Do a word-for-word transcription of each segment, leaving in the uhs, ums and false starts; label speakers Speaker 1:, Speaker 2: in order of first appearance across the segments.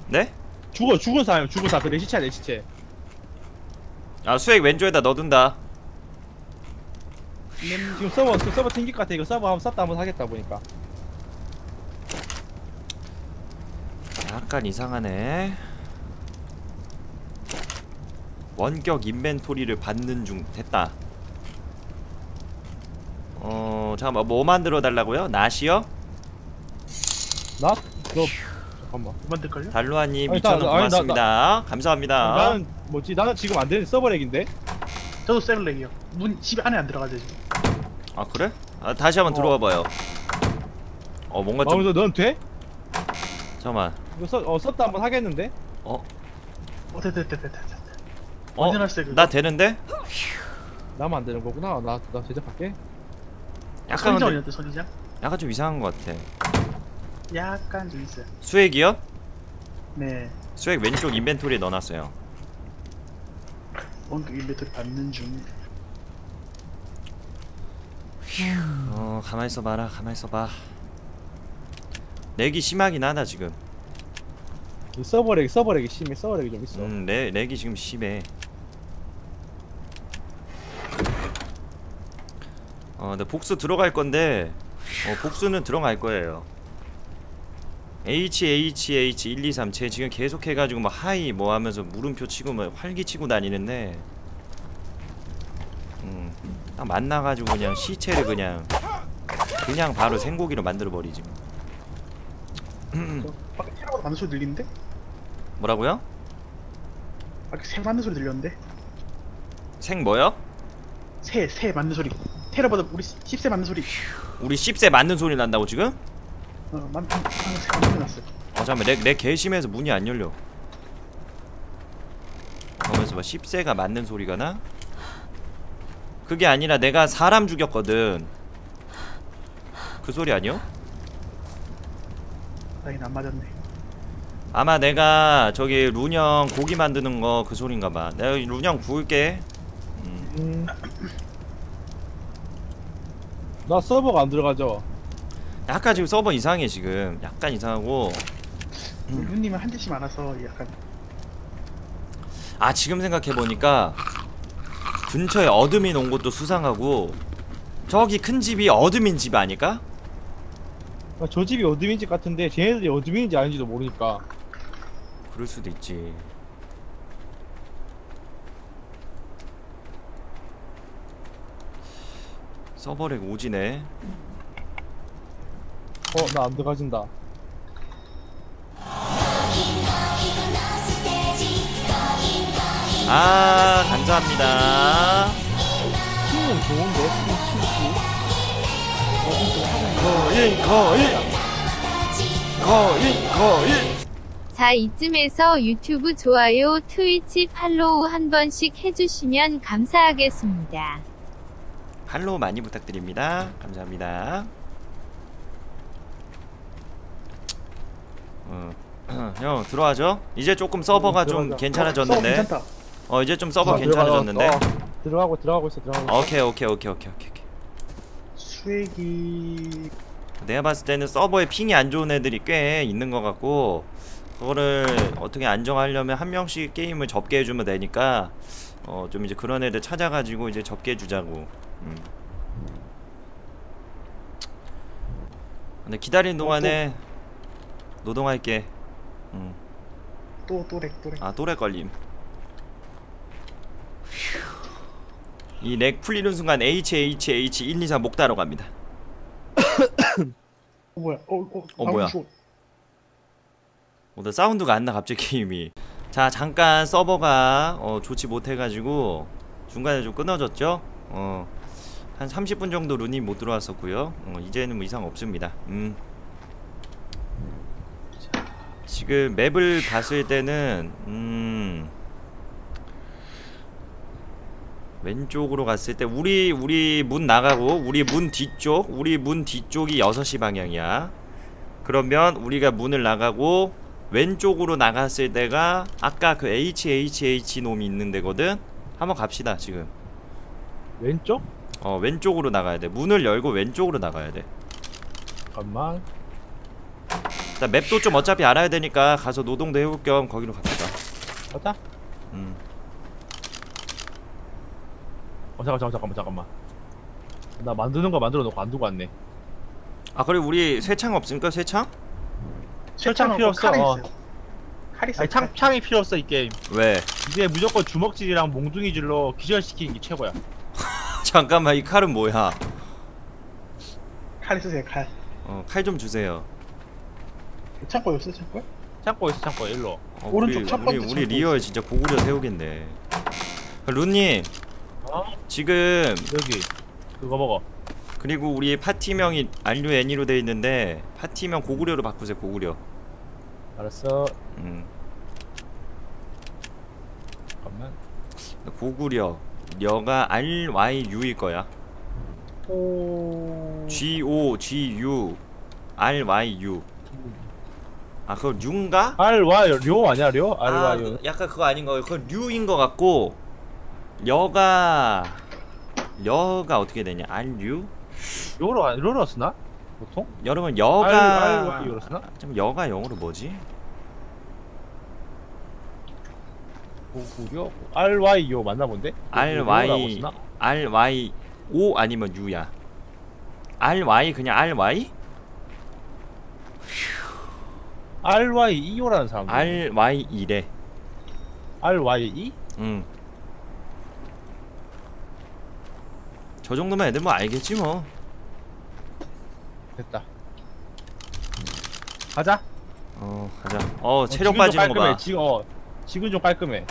Speaker 1: 네?
Speaker 2: 죽어 죽은 사람 죽은 사람 내 시체야 내 시체.
Speaker 1: 아 수액 왼쪽에다 넣어둔다.
Speaker 2: 지금 서버 서버 튕길 것 같아. 이거 서버 한번 쌌다 한번 하겠다 보니까.
Speaker 1: 약간 이상하네. 원격 인벤토리를 받는 중. 됐다. 어 잠깐만 뭐 만들어 달라고요? 낫이요?
Speaker 2: 나? 너 잠깐만.
Speaker 3: 만들걸요?
Speaker 1: 달루아님
Speaker 2: 아니,
Speaker 1: 이천 원
Speaker 2: 나- 아니, 나-
Speaker 1: 고맙습니다. 감사합니다.
Speaker 2: 나는 뭐지? 나는 지금 안 되는 서버렉인데.
Speaker 3: 저도 세븐렉이요. 문 집 안에 안 들어가죠 지금.
Speaker 1: 아 그래? 아, 다시 한번
Speaker 2: 어.
Speaker 1: 들어와 봐요. 어 뭔가 좀
Speaker 2: 마음에서 넌 돼?
Speaker 1: 잠깐만.
Speaker 2: 이거 써, 어 썼다 한번 하겠는데?
Speaker 1: 어?
Speaker 3: 어 됐다 됐다 됐다 됐다.
Speaker 1: 어?
Speaker 3: 완전 할세 그거.
Speaker 1: 나 되는데?
Speaker 2: 나만 안 되는 거구나. 나 나 제작할게.
Speaker 1: 약간 근데
Speaker 3: 선인장이었대 선인장?
Speaker 1: 약간 좀 이상한 것 같아.
Speaker 3: 약간 좀 있어요.
Speaker 1: 수액이요?
Speaker 3: 네.
Speaker 1: 수액 왼쪽 인벤토리에 넣어놨어요.
Speaker 3: 원격 인벤토리 받는 중.
Speaker 1: 어 가만히 있어봐라. 가만히 있어봐. 렉이 심하긴 하다 지금.
Speaker 2: 이 서버렉 서버렉이 심해. 서버렉이 좀 있어.
Speaker 1: 음 렉, 렉이 지금 심해. 어 근데 복수 들어갈 건데 어 복수는 들어갈 거예요. 에이치 에이치 에이치 일 이 삼 쟤 지금 계속 해가지고 막 하이 뭐 하면서 물음표 치고 막 활기 치고 다니는데 음 딱 만나가지고 그냥 시체를 그냥 그냥 바로 생고기로 만들어버리지.
Speaker 3: 저 밖에 새로 맞는 소리 들리는데?
Speaker 1: 뭐라고요?
Speaker 3: 밖에 새 맞는 소리 들렸는데?
Speaker 1: 생 뭐요?
Speaker 3: 새, 새 맞는 소리. 테러보다 우리 십세 맞는 소리.
Speaker 1: 우리 씹새 맞는 소리 난다고 지금?
Speaker 3: 어, 만, 방금 새 맞는 소리 났어요.
Speaker 1: 어 잠깐만 렉, 렉 개심해서 문이 안 열려. 그러면서 막 씹새가 맞는 소리가 나? 그게 아니라 내가 사람 죽였거든. 그 소리 아니요?
Speaker 3: 다행히 안 맞았네.
Speaker 1: 아마 내가 저기 룬형 고기 만드는 거 그 소린가봐. 내가 룬형 구울게. 음.
Speaker 2: 음. 나 서버가 안 들어가죠.
Speaker 1: 약간 지금 서버 이상해 지금. 약간 이상하고. 음.
Speaker 3: 루님은 한 대씩 많아서 약간.
Speaker 1: 아 지금 생각해보니까 근처에 어둠이 놓은 것도 수상하고 저기 큰 집이 어둠인 집 아닐까?
Speaker 2: 아, 저 집이 어둠인 집 같은데 쟤네들이 어둠인지 아닌지도 모르니까.
Speaker 1: 그럴 수도 있지. 서버렉 오지네.
Speaker 2: 어, 나 안 들어가진다.
Speaker 1: 아 감사합니다.
Speaker 2: 팀은 좋은데?
Speaker 1: 거인 거인 거인 거인.
Speaker 4: 자, 이쯤에서 유튜브 좋아요, 트위치 팔로우 한 번씩 해주시면 감사하겠습니다.
Speaker 1: 팔로우 많이 부탁드립니다. 감사합니다. 어, 형 들어와줘. 이제 조금 서버가
Speaker 2: 응,
Speaker 1: 좀
Speaker 2: 들어가자.
Speaker 1: 괜찮아졌는데.
Speaker 3: 어, 괜찮다.
Speaker 1: 어 이제 좀 서버
Speaker 2: 아,
Speaker 1: 괜찮아졌는데.
Speaker 2: 들어가, 어, 들어가고 들어가고 있어 들어가고 있어.
Speaker 1: 오케이 오케이 오케이 오케이 오케이. 오케이.
Speaker 3: 수액이
Speaker 1: 내가 봤을 때는 서버에 핑이 안 좋은 애들이 꽤 있는 것 같고 그거를 어떻게 안정하려면 한 명씩 게임을 접게 해주면 되니까 어 좀 이제 그런 애들 찾아가지고 이제 접게 해주자고. 음. 근데 기다리는 동안에 노동할게. 음.
Speaker 3: 또 또렉 또렉.
Speaker 1: 아 또래 걸림. 이 렉 풀리는 순간 에이치 에이치 에이치 일 이 삼 목 따러 갑니다.
Speaker 3: 어 뭐야? 어, 어,
Speaker 1: 어, 뭐야?
Speaker 3: 죽어.
Speaker 1: 어, 나 사운드가 안 나 갑자기 게임이. 자 잠깐 서버가 어, 좋지 못해가지고 중간에 좀 끊어졌죠. 어, 한 삼십 분 정도 룬이 못 들어왔었고요. 어, 이제는 뭐 이상 없습니다. 음. 지금 맵을 봤을 때는 음. 왼쪽으로 갔을 때 우리 우리 문 나가고 우리 문 뒤쪽 우리 문 뒤쪽이 여섯 시 방향이야. 그러면 우리가 문을 나가고 왼쪽으로 나갔을 때가 아까 그 에이치 에이치 에이치 놈이 있는 데거든. 한번 갑시다 지금.
Speaker 2: 왼쪽?
Speaker 1: 어 왼쪽으로 나가야 돼. 문을 열고 왼쪽으로 나가야 돼.
Speaker 2: 잠깐만.
Speaker 1: 일단 맵도 좀 어차피 알아야 되니까 가서 노동도 해볼 겸 거기로 갑시다.
Speaker 2: 맞다?
Speaker 1: 음.
Speaker 2: 어 잠깐 잠깐 잠깐만 잠깐만. 나 만드는 거 만들어 놓고 안 두고 왔네.
Speaker 1: 아 그리고 우리 쇠창 없습니까? 쇠창?
Speaker 2: 철창 필요 없어.
Speaker 3: 칼이
Speaker 2: 어.
Speaker 3: 있어요. 칼이 있어.
Speaker 2: 아니 창 창이 필요 없어 이 게임.
Speaker 1: 왜?
Speaker 2: 이제 무조건 주먹질이랑 몽둥이질로 기절시키는 게 최고야.
Speaker 1: 잠깐만 이 칼은 뭐야?
Speaker 3: 칼 쓰세요 칼.
Speaker 1: 어 칼 좀 주세요.
Speaker 3: 창고에 없어 창고에?
Speaker 2: 창고 있어 창고 일로.
Speaker 1: 어,
Speaker 3: 오른쪽
Speaker 1: 우리,
Speaker 3: 첫
Speaker 1: 우리,
Speaker 3: 번째
Speaker 1: 우리
Speaker 3: 창고
Speaker 1: 리얼 진짜 고구려 세우겠네. 루님
Speaker 2: 어?
Speaker 1: 지금
Speaker 2: 여기 그거 먹어.
Speaker 1: 그리고 우리 파티명이 알류 애니로 돼 있는데 파티명 고구려로 바꾸세요. 고구려.
Speaker 2: 알았어.
Speaker 1: 음
Speaker 2: 잠깐만.
Speaker 1: 고구려 여가 알 와이 유일 거야.
Speaker 2: 오.
Speaker 1: G O G U R Y U. 아 그거 류인가?
Speaker 2: R Y 료 아니야 료? R
Speaker 1: 아
Speaker 2: Y
Speaker 1: 그- 약간 그거 아닌 거. 그거 류인 거 같고 여가 여가 어떻게 되냐? 알류?
Speaker 2: 요로 안 요로 쓰나? 보통?
Speaker 1: 여러분
Speaker 2: R
Speaker 1: 여가
Speaker 2: Y 요로 쓰나?
Speaker 1: 좀 여가 영어로 뭐지?
Speaker 2: 고구려 R Y 요 맞나 본데?
Speaker 1: R
Speaker 2: 요라고
Speaker 1: Y
Speaker 2: 쓰나?
Speaker 1: R Y O 아니면 U야. R Y 그냥 R Y?
Speaker 2: R Y E O라는 사람.
Speaker 1: R Y 이래.
Speaker 2: R Y E?
Speaker 1: 응. 저 정도면 애들 뭐 알겠지 뭐.
Speaker 2: 됐다. 가자.
Speaker 1: 어 가자. 어
Speaker 2: 어,
Speaker 1: 체력
Speaker 2: 지금 좀
Speaker 1: 빠지는 거
Speaker 2: 깔끔해.
Speaker 1: 봐.
Speaker 2: 지금 어 지금 좀 깔끔해.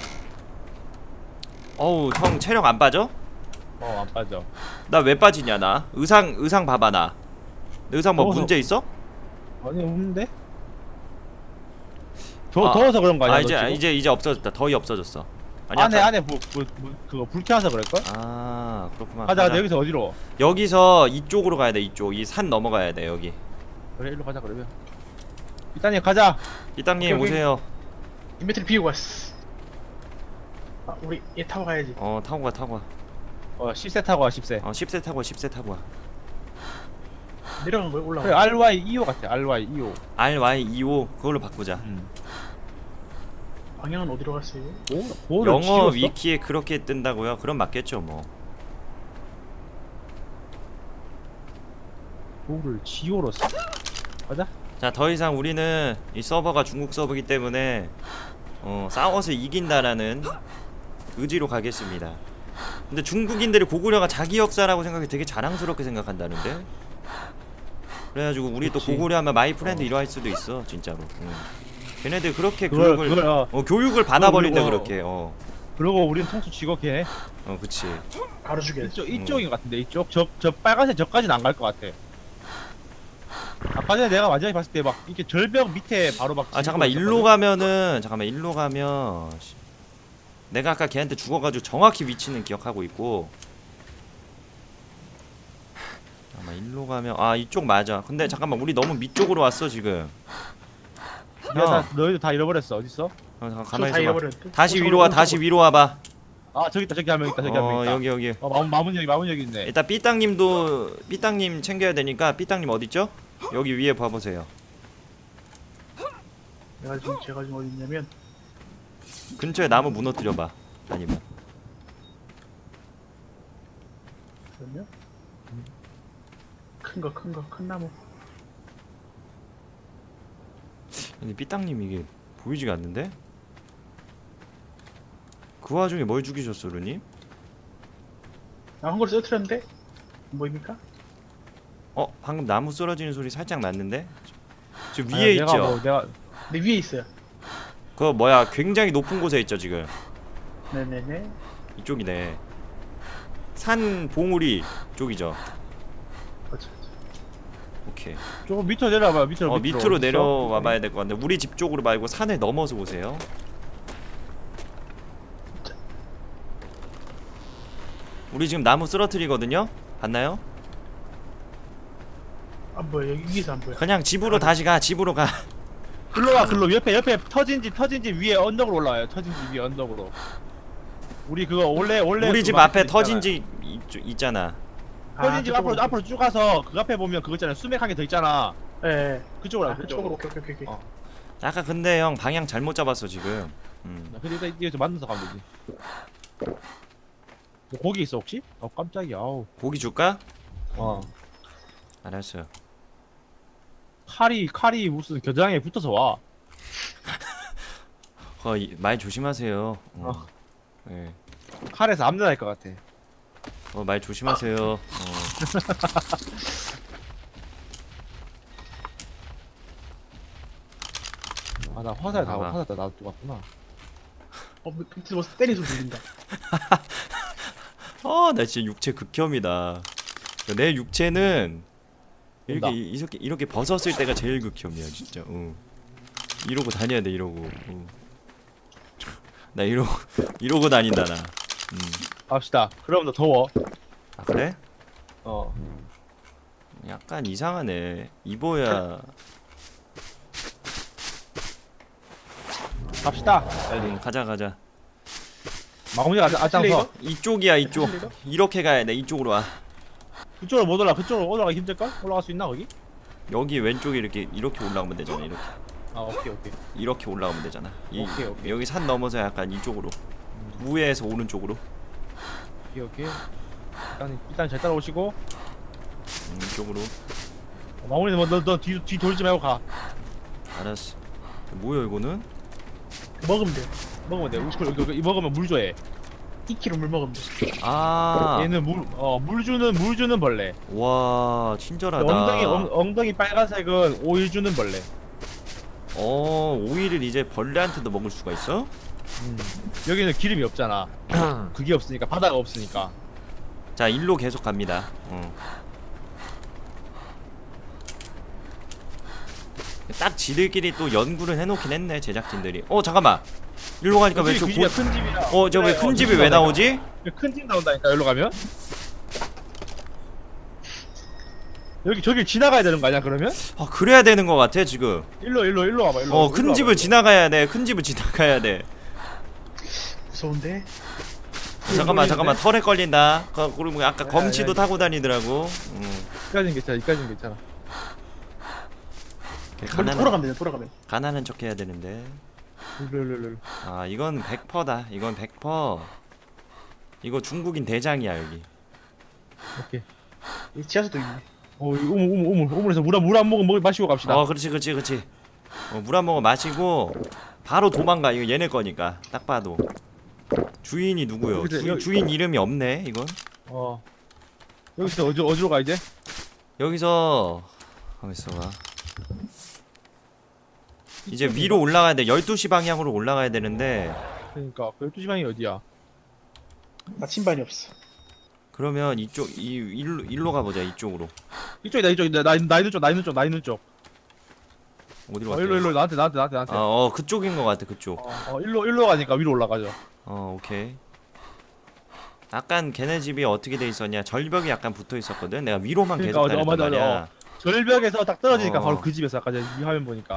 Speaker 1: 어우 형 체력 안 빠져?
Speaker 2: 어 안 빠져.
Speaker 1: 나 왜 빠지냐 나? 의상 의상 봐봐 나. 내 의상 뭐
Speaker 2: 더워서.
Speaker 1: 문제 있어?
Speaker 2: 아니 없는데? 더
Speaker 1: 아,
Speaker 2: 더워서 그런 거 아니야?
Speaker 1: 아
Speaker 2: 너
Speaker 1: 이제
Speaker 2: 지금?
Speaker 1: 이제 이제 없어졌다. 더위 없어졌어. 아니
Speaker 2: 안에
Speaker 1: 아까-
Speaker 2: 안에 뭐, 뭐, 뭐 그거 불 켜서 그럴 걸?
Speaker 1: 아 그렇구만.
Speaker 2: 가자.
Speaker 1: 가자.
Speaker 2: 여기서 어디로?
Speaker 1: 여기서 이쪽으로 가야 돼. 이쪽 이 산 넘어가야 돼 여기.
Speaker 2: 그래 일로 가자 그러면. 일단님 가자.
Speaker 1: 이땅님
Speaker 3: 오케이, 오케이.
Speaker 1: 오세요.
Speaker 3: 인벤트리 비우고 왔어. 아 우리 얘 타고 가야지.
Speaker 1: 어 타고 가 타고 가.
Speaker 2: 어 십 세 타고 와 십 세.
Speaker 1: 어 십 세 타고 와 십 세 타고 와.
Speaker 3: 내려간 거야 올라가.
Speaker 2: 그래 R Y E O 같아. R Y E O.
Speaker 1: R Y E O 그걸로 바꾸자.
Speaker 2: 음.
Speaker 3: 방향은 어디로 갔어요?
Speaker 2: 오, 오를
Speaker 1: 영어
Speaker 2: 지웠어?
Speaker 1: 위키에 그렇게 뜬다고요? 그럼 맞겠죠 뭐.
Speaker 2: 오를 지오로 써? 가자.
Speaker 1: 자 더 이상 우리는 이 서버가 중국 서버이기 때문에 어 싸워서 이긴다라는 의지로 가겠습니다. 근데 중국인들이 고구려가 자기 역사라고 생각해 되게 자랑스럽게 생각한다는데. 그래가지고 우리 또
Speaker 2: 그치.
Speaker 1: 고구려 하면 마이 프렌드
Speaker 2: 어.
Speaker 1: 이러 할 수도 있어 진짜로. 응. 걔네들 그렇게
Speaker 2: 그걸
Speaker 1: 교육을
Speaker 2: 그걸 어.
Speaker 1: 어 교육을 받아버린다
Speaker 2: 그걸
Speaker 1: 그렇게. 어.
Speaker 2: 그러고 우리는 통수 지겁해.
Speaker 1: 어 그치.
Speaker 3: 바로 죽여.
Speaker 2: 이쪽 이쪽인 것 같은데 이쪽 저 저 빨간색 저까지는 안 갈 것 같아. 아까 전에 내가 완전히 봤을 때 막 이렇게 절벽 밑에 바로 막.
Speaker 1: 아 잠깐만 일로 가면은 잠깐만 일로 가면 씨. 내가 아까 걔한테 죽어가지고 정확히 위치는 기억하고 있고. 잠깐만 일로 가면 아 이쪽 맞아. 근데 잠깐만 우리 너무 밑쪽으로 왔어 지금.
Speaker 2: 내가
Speaker 1: 형,
Speaker 2: 다, 너희들 다 잃어버렸어. 어디 있어?
Speaker 1: 어, 잠깐
Speaker 3: 다
Speaker 1: 가만히 있어봐.
Speaker 3: 잃어버렸대.
Speaker 1: 다시
Speaker 3: 어,
Speaker 1: 위로 와.
Speaker 3: 저거,
Speaker 1: 다시
Speaker 3: 저거.
Speaker 1: 위로 와봐.
Speaker 2: 아 저기 있다. 저기 한 명 있다. 저기 한 명
Speaker 1: 어
Speaker 2: 있다.
Speaker 1: 여기 여기.
Speaker 2: 어 마문 마문 여기 마문 여기 있네.
Speaker 1: 일단 삐땅님도 삐땅님 챙겨야 되니까 삐땅님 어디 있죠? 여기 위에 봐보세요.
Speaker 3: 내가 지금 제가 지금 어디 있냐면
Speaker 1: 근처에 나무 무너뜨려봐. 아니면
Speaker 3: 그러면 큰 거 큰 거 큰 나무.
Speaker 1: 근데 삐땅님 이게 보이지가 않는데? 그 와중에 뭘 죽이셨어 루님?
Speaker 3: 나한 걸 쓰러뜨렸는데 안 보입니까?
Speaker 1: 어 방금 나무 쓰러지는 소리 살짝 났는데? 저 위에
Speaker 2: 아니,
Speaker 1: 있죠?
Speaker 2: 내가 뭐 내가
Speaker 3: 내 위에 있어요.
Speaker 1: 그거 뭐야 굉장히 높은 곳에 있죠 지금.
Speaker 3: 네네네.
Speaker 1: 이쪽이네. 산 봉우리 쪽이죠.
Speaker 3: 그렇죠.
Speaker 1: 오케이.
Speaker 2: 조금 밑으로 내려와봐. 밑으로
Speaker 1: 어
Speaker 2: 밑으로,
Speaker 1: 밑으로
Speaker 2: 어디 있어?
Speaker 1: 내려와 봐야 될 것 같은데 우리 집 쪽으로 말고 산을 넘어서 보세요. 우리 지금 나무 쓰러뜨리거든요? 봤나요?
Speaker 3: 안 보여. 여기 위에서 안 보여.
Speaker 1: 그냥 집으로 다시 가. 집으로 가.
Speaker 2: 글로 와 글로 옆에 옆에 터진 집 터진 집 위에 언덕으로 올라와요. 터진 집 위에 언덕으로. 우리 그거 원래 원래
Speaker 1: 우리
Speaker 2: 그
Speaker 1: 집
Speaker 2: 마켓
Speaker 1: 앞에 터진
Speaker 2: 있잖아요.
Speaker 1: 집 있, 있잖아.
Speaker 2: 터진 집
Speaker 3: 아,
Speaker 2: 앞으로
Speaker 3: 저쪽으로.
Speaker 2: 앞으로 쭉 가서 그 앞에 보면 그거 있잖아요. 수맥 한 개 더 있잖아.
Speaker 3: 예. 예.
Speaker 2: 그쪽으로
Speaker 3: 아,
Speaker 2: 가,
Speaker 3: 그쪽으로.
Speaker 2: 그쪽으로.
Speaker 3: 오케이 오케이 오케이.
Speaker 2: 어.
Speaker 1: 약간 근데 형 방향 잘못 잡았어 지금. 음.
Speaker 2: 나 근데 일단 이제 만나서 가면 되지. 뭐 고기 있어 혹시? 어 깜짝이야. 아우.
Speaker 1: 고기 줄까?
Speaker 2: 어.
Speaker 1: 알았어.
Speaker 2: 칼이 칼이 무슨 겨장에 붙어서 와.
Speaker 1: 어, 이, 말 조심하세요. 어.
Speaker 2: 어.
Speaker 1: 예.
Speaker 2: 칼에서 암내 날 것 같아.
Speaker 1: 어, 말 조심하세요. 어.
Speaker 2: 아 나 화살 다
Speaker 1: 봐봐.
Speaker 2: 화살 다 놔두고 왔구나.
Speaker 3: 어, 밑에서 뭐 때리는 소리 들린다.
Speaker 1: 어, 나 진짜 육체 극혐이다. 내 육체는 이렇게
Speaker 2: 온다.
Speaker 1: 이- 이렇게 이렇게 벗었을 때가 제일 극혐이야, 진짜. 어. 이러고 다녀야 돼, 이러고. 어. 나 이러고 이러고 다닌다 나. 음.
Speaker 2: 갑시다. 그럼 너 더워.
Speaker 1: 아 그래?
Speaker 2: 어.
Speaker 1: 약간 이상하네. 입어야.
Speaker 2: 갑시다.
Speaker 1: 응, 가자 가자.
Speaker 2: 마무리가 아- 앞장서.
Speaker 1: 이쪽이야 이쪽.
Speaker 3: 슬리더?
Speaker 1: 이렇게 가야 돼. 이쪽으로 와.
Speaker 2: 그쪽으로 못 올라. 그쪽으로 올라가기 힘들걸? 올라갈 수 있나 거기?
Speaker 1: 여기 왼쪽에 이렇게 이렇게 올라가면 되잖아. 이렇게
Speaker 2: 아 오케이 오케이.
Speaker 1: 이렇게 올라가면 되잖아. 이,
Speaker 2: 오케이, 오케이.
Speaker 1: 여기 산 넘어서 약간 이쪽으로. 우회에서 오른쪽으로.
Speaker 2: 오케이 오케이. 일단 일단 잘 따라오시고.
Speaker 1: 음, 이쪽으로.
Speaker 2: 어, 마무리는 뭐너너뒤 뒤 돌지 말고 가.
Speaker 1: 알았어. 뭐야 이거는?
Speaker 3: 먹으면 돼.
Speaker 2: 먹으면 돼. 우스쿨 이거 이거 먹으면 물 줘해.
Speaker 3: 이 킬로그램 물 먹으면 돼.
Speaker 1: 아.
Speaker 2: 얘는 물어물 주는 물 주는 벌레.
Speaker 1: 와 친절하다.
Speaker 2: 엉덩이 엉, 엉덩이 빨간색은 오일 주는 벌레.
Speaker 1: 어 오이를 이제 벌레한테도 먹을 수가 있어?
Speaker 2: 음. 여기는 기름이 없잖아. 그게 없으니까 바다가 없으니까.
Speaker 1: 자 일로 계속 갑니다. 어. 딱 지들끼리 또 연구를 해놓긴 했네 제작진들이. 어 잠깐만. 일로 가니까 왜 저
Speaker 2: 그 집이야,
Speaker 1: 고...
Speaker 2: 큰 집이야.
Speaker 1: 어 저 왜 큰 집이 왜 나오지?
Speaker 2: 큰 집 나온다니까 여기로 가면. 여기 저길 지나가야 되는 거 아니야 그러면?
Speaker 1: 아 그래야 되는 것 같아 지금.
Speaker 2: 일로 일로 일로 와봐 일로.
Speaker 1: 어
Speaker 2: 와봐,
Speaker 1: 큰
Speaker 2: 일로
Speaker 1: 집을
Speaker 2: 와봐.
Speaker 1: 지나가야 돼. 큰 집을 지나가야 돼.
Speaker 3: 무서운데.
Speaker 1: 잠깐만 잠깐만 털에 걸린다. 거- 그리고 아까
Speaker 2: 야,
Speaker 1: 검치도
Speaker 2: 야,
Speaker 1: 타고 다니더라고. 음.
Speaker 2: 이까진 괜찮아 이까진 괜찮아.
Speaker 3: 멀리
Speaker 1: 가난한
Speaker 3: 돌아가면 돼. 돌아가면.
Speaker 1: 가난한 척 해야 되는데.
Speaker 2: 일로 일로 일로.
Speaker 1: 아 이건 백 퍼센트다. 이건 백 퍼센트. 이거 중국인 대장이야 여기.
Speaker 2: 오케이.
Speaker 3: 이 지하수도 있네.
Speaker 2: 어 이거 우물 우물 우물 우물에서 물물한 모금 먹 마시고 갑시다.
Speaker 1: 어 그렇지 그렇지 그렇지. 어, 물 한 모금 마시고 바로 도망가. 이거 얘네 거니까 딱 봐도. 주인이 누구요?
Speaker 2: 여기서-
Speaker 1: 주,
Speaker 2: 여기-
Speaker 1: 주인 이름이 없네 이건.
Speaker 2: 어. 여기서 어디 어디로 가 이제?
Speaker 1: 여기서 가만 있어봐. 이제 위로 올라가야 돼. 열두 시 방향으로 올라가야 되는데
Speaker 2: 그러니까 그 열두 시 방이 어디야?
Speaker 3: 나침반이 없어.
Speaker 1: 그러면 이쪽 이 일로 일로 가보자. 이쪽으로.
Speaker 2: 이쪽이다 이쪽이다. 나, 나 있는 쪽 나 있는 쪽 나 있는 쪽.
Speaker 1: 어디로
Speaker 2: 어
Speaker 1: 갈게?
Speaker 2: 일로 일로 나한테 나한테 나한테 나한테.
Speaker 1: 어, 어 그쪽인 것 같아. 그쪽.
Speaker 2: 어, 어 일로 일로 가니까 위로 올라가죠.
Speaker 1: 어 오케이. 약간 걔네 집이 어떻게 돼 있었냐? 절벽이 약간 붙어 있었거든. 내가 위로만
Speaker 2: 그러니까,
Speaker 1: 계속
Speaker 2: 어,
Speaker 1: 다녔단
Speaker 2: 맞아, 맞아.
Speaker 1: 말이야.
Speaker 2: 절벽에서 딱 떨어지니까
Speaker 1: 어.
Speaker 2: 바로 그 집에서 아까 전에 이 화면 보니까.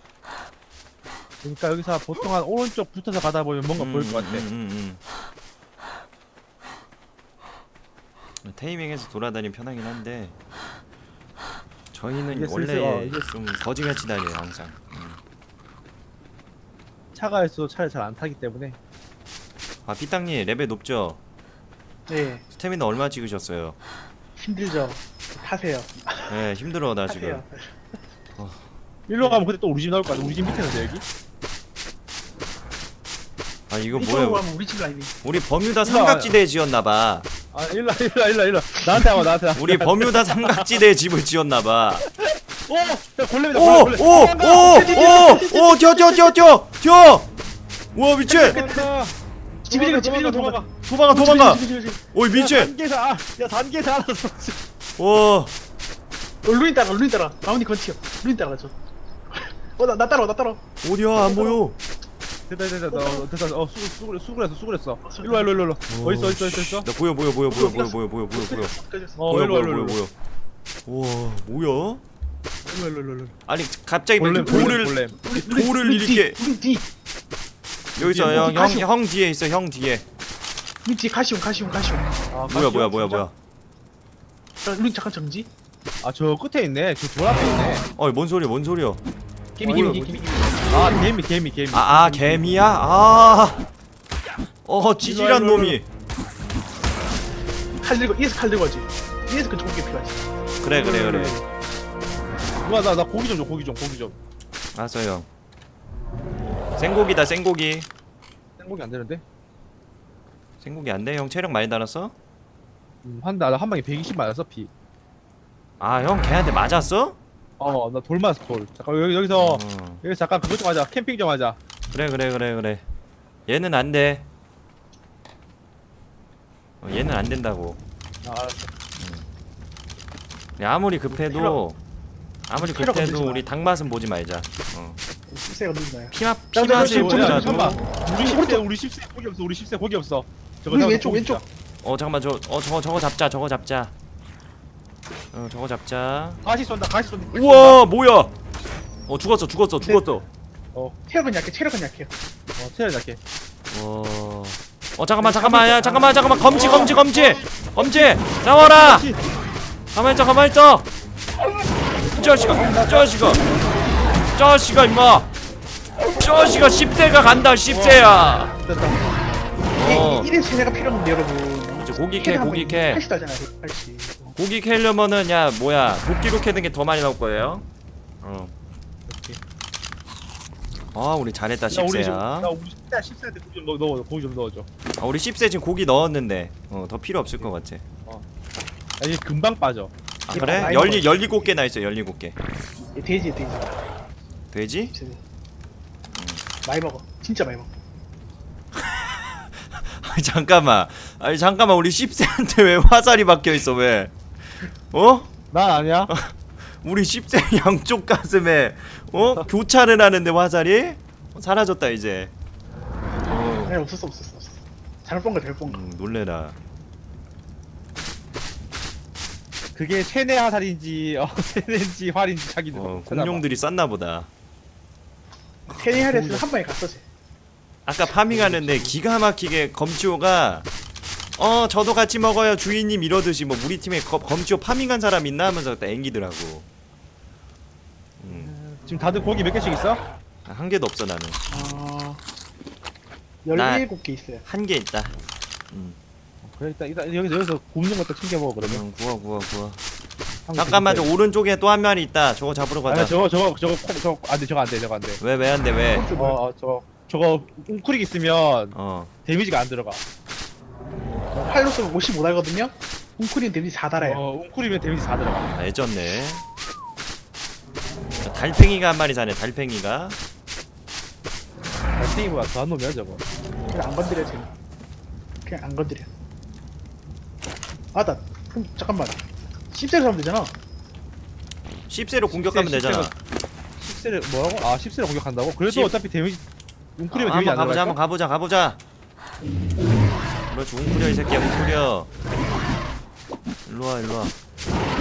Speaker 2: 그러니까 여기서 보통 한 오른쪽 붙어서 가다 보면 뭔가
Speaker 1: 음,
Speaker 2: 보일 것 같아.
Speaker 1: 음, 음, 음. 테이밍해서 돌아다니면 편하긴 한데 저희는
Speaker 2: 이게
Speaker 1: 원래
Speaker 2: 슬슬, 어, 이게
Speaker 1: 좀 거지같이 다녀요 항상. 음.
Speaker 2: 차가 있어도 차를 잘 안 타기 때문에.
Speaker 1: 아 피땅님 레벨 높죠?
Speaker 3: 네.
Speaker 1: 스태미나 얼마 찍으셨어요?
Speaker 3: 힘들죠. 타세요.
Speaker 1: 네 힘들어 나 지금.
Speaker 3: 타세요.
Speaker 2: 일로 가면 그때 또 우리 집 나올 것 같아. 우리 집 밑에는데 여기?
Speaker 1: 아 이거
Speaker 3: 이쪽으로
Speaker 1: 뭐야?
Speaker 3: 가면 우리 집 라인이.
Speaker 1: 우리 버뮤다 삼각지대에 지었나봐.
Speaker 2: 아 일로 와, 일로 와, 일로 와, 일로 와. 나한테 와봐 나한테 와.
Speaker 1: 우리 버뮤다 삼각지대에 집을 지었나봐.
Speaker 2: 오! 야 골렘이다 골렘 골렘.
Speaker 1: 오오오오오 뛰어 뛰어 뛰어 뛰어 뛰어. 와 미친.
Speaker 2: 도망가.
Speaker 3: 집이리가 집이리가
Speaker 2: 도망가.
Speaker 1: 도망가 도망가. 어이
Speaker 2: 야,
Speaker 1: 미친.
Speaker 2: 단계사 아, 야 단계사 알았어.
Speaker 1: 와.
Speaker 3: 어, 루인 따라 루인 따라. 마운이 건치요. 루인 따라가죠. 어나 나 따라와 나 따라와.
Speaker 1: 어디야 안 보여.
Speaker 2: 됐다 됐다 됐다 됐다. 어 수글 수글 수글했어 수글했어. 일로 와 일로 일로 일로. 어디 있어 어디 있어 어디 있어?
Speaker 1: 나 보여 보여 보여 보여 보여 보여 보여 보여 보여.
Speaker 2: 어
Speaker 1: 보여
Speaker 2: 일로
Speaker 1: 보여
Speaker 2: 와 일로
Speaker 1: 보여
Speaker 2: 일로.
Speaker 1: 보여. 와 뭐야?
Speaker 2: 일로 일로 일로 일로.
Speaker 1: 아니 갑자기 왜
Speaker 2: 골렘
Speaker 1: 이렇게 돌을
Speaker 2: 골렘.
Speaker 1: 돌을 이렇게
Speaker 3: 우리 뒤.
Speaker 1: 여기서
Speaker 3: 뒤에
Speaker 1: 형 형
Speaker 3: 가시오.
Speaker 1: 형 뒤에 있어 형 뒤에.
Speaker 3: 우리 뒤 가시오 가시오 가시오.
Speaker 2: 아,
Speaker 1: 뭐야
Speaker 2: 가시오?
Speaker 1: 뭐야 뭐야
Speaker 2: 진짜?
Speaker 1: 뭐야.
Speaker 3: 자, 우리 잠깐 정지.
Speaker 2: 아 저 끝에 있네. 저 돌 앞에 있네.
Speaker 1: 어이 뭔 소리야 뭔 소리야?
Speaker 3: 개미,
Speaker 2: 어,
Speaker 3: 개미,
Speaker 2: 이거
Speaker 3: 개미, 개미.
Speaker 2: 아 개미 개미 개미.
Speaker 1: 아, 아 개미야? 아. 어 찌질한
Speaker 2: 일로 와, 일로
Speaker 1: 놈이.
Speaker 3: 칼 들고, 이에서 칼 들고 하지. 이에서 그 조개 필요하지.
Speaker 1: 그래 그래 그래.
Speaker 2: 누가 나나 고기 좀 줘. 고기 좀 고기 좀.
Speaker 1: 알았어 형. 생고기다 생고기.
Speaker 2: 생고기 안 되는데?
Speaker 1: 생고기 안 돼? 형 체력 많이 달았어?
Speaker 2: 음, 한다. 나 한 방에 백이십 맞았어 피.
Speaker 1: 아 형 걔한테 맞았어?
Speaker 2: 어 나 돌 맞았어 돌. 잠깐 여기 여기서
Speaker 1: 어.
Speaker 2: 여기 잠깐 그것 좀 하자. 캠핑 좀 하자.
Speaker 1: 그래 그래 그래 그래. 얘는 안 돼. 어, 얘는 안 된다고.
Speaker 2: 아 알았어.
Speaker 1: 야, 아무리 급해도 아무리
Speaker 3: 체력
Speaker 1: 급해도
Speaker 3: 건들지 마.
Speaker 1: 우리 닭맛은 보지 말자. 어.
Speaker 3: 씹새가 누구나요?
Speaker 1: 피맛
Speaker 3: 자, 자,
Speaker 1: 피맛을
Speaker 3: 자, 자, 자,
Speaker 1: 보더라도.
Speaker 3: 잠깐만.
Speaker 2: 우리 십세 우리 십세 고기 없어. 우리 십세 고기 없어. 저거
Speaker 3: 우리
Speaker 2: 저거
Speaker 3: 왼쪽,
Speaker 2: 고기
Speaker 3: 왼쪽.
Speaker 2: 주자.
Speaker 1: 어 잠깐만 저 어 저거 저거 잡자 저거 잡자. 어 저거 잡자.
Speaker 2: 가시 쏜다. 가시 쏜다.
Speaker 1: 우와 뭐야? 어 죽었어 죽었어 죽었어.
Speaker 3: 체력은 약해, 체력은 약해요.
Speaker 2: 어 체력 약해.
Speaker 1: 어. 어 잠깐만 잠깐만 야 잠깐만 잠깐만 검지 검지 검지 검지 나와라. 가만 있어 가만 있어. 이 자식아 이 자식아 이 자식아 임마. 이 자식아 십 세가 간다 십 세야.
Speaker 2: 됐다.
Speaker 1: 어.
Speaker 3: 이래 세뇌가 필요 없는데, 여러분.
Speaker 1: 이제 고기 캐 고기 캐.
Speaker 3: 팔십 하잖아요, 팔십.
Speaker 1: 고기 캐려면은 야 뭐야 도끼로 캐는 게 더 많이 나올 거예요. 어. 아 우리 잘했다
Speaker 2: 야 우리
Speaker 1: 십 세야.
Speaker 2: 좀- 야 우리 십세 십세한테 고기 좀 넣어 넣어 고기 좀 넣어줘.
Speaker 1: 아 우리 십 세 지금 고기 넣었는데 어 더 필요 없을 것 같아.
Speaker 2: 야 이게 금방 빠져.
Speaker 1: 아
Speaker 3: 이게
Speaker 1: 그래?
Speaker 3: 많이
Speaker 1: 열리
Speaker 3: 먹었어.
Speaker 1: 열일곱 개나 있어 열일곱 개.
Speaker 3: 얘 돼지, 돼지.
Speaker 1: 돼지?
Speaker 3: 세뇌. 많이 먹어. 진짜 많이 먹어.
Speaker 1: 아니 잠깐만. 아니 잠깐만 우리 십 세한테 왜 화살이 박혀 있어 왜? 어?
Speaker 2: 난 아니야.
Speaker 1: 우리 십 세 양쪽 가슴에 어 교차를 하는데 화살이 어, 사라졌다 이제. 어.
Speaker 3: 아니, 없었어, 없었어, 없었어. 잘못 본 거, 잘못 본 거.
Speaker 1: 음, 놀래라.
Speaker 2: 그게 세뇌 화살인지 어 세뇌인지 활인지 자기들.
Speaker 1: 어,
Speaker 2: 찾아봐.
Speaker 1: 공룡들이 쌌나 보다.
Speaker 3: 테니하레스한 방에 갔어, 쟤.
Speaker 1: 아까 파밍하는데 기가 막히게 검치호가 어 저도 같이 먹어요 주인님 이러듯이 뭐 우리 팀에 검, 검치호 파밍한 사람 있나 하면서 딱 앵기더라고. 음,
Speaker 2: 지금 다들 고기 몇 개씩 있어?
Speaker 1: 한 개도 없어 나는.
Speaker 3: 어...
Speaker 1: 나-
Speaker 3: 열일곱 개 있어요.
Speaker 1: 한 개 있다. 음,
Speaker 2: 그래 일단 일단 여기서 여기서 굽는 것도 챙겨 먹어 그러면.
Speaker 1: 음 구워 구워 구워.
Speaker 2: 한
Speaker 1: 잠깐만 저
Speaker 2: 개
Speaker 1: 오른쪽에 또 한 마리 있다. 저거 잡으러 가자.
Speaker 2: 아니 저거 저거 저거 콩 저거 안돼 저거 안돼 저거 안돼.
Speaker 1: 왜 왜 안 돼 왜?
Speaker 3: 어, 뭐,
Speaker 2: 어, 어 저거 저거 웅크릭 있으면
Speaker 1: 어.
Speaker 2: 데미지가 안 들어가.
Speaker 3: 팔로 쏘면 오십오 달거든요? 웅크린 데미지 사 달아요.
Speaker 2: 어 웅크리면 데미지 다 들어가.
Speaker 1: 아, 애졌네. 자, 달팽이가 한 마리 사네. 달팽이가.
Speaker 2: 달팽이보다 더한 놈이야 저거.
Speaker 3: 그냥 안 건드려, 쟤는. 그냥 안 건드려. 아, 나, 그럼, 잠깐만. 십 세로 하면 되잖아.
Speaker 1: 십 세로 공격하면
Speaker 2: 십 세,
Speaker 1: 되잖아.
Speaker 2: 십 세를 뭐라고? 아 십 세를 공격한다고? 그래도
Speaker 1: 십-
Speaker 2: 어차피 데미지 웅크리면
Speaker 1: 아,
Speaker 2: 데미지
Speaker 1: 한번
Speaker 2: 안
Speaker 1: 가보자 한번
Speaker 2: 들어가.
Speaker 1: 가보자 가보자. 그렇지 웅크려 이 새끼야 웅크려. 일로와 일로와.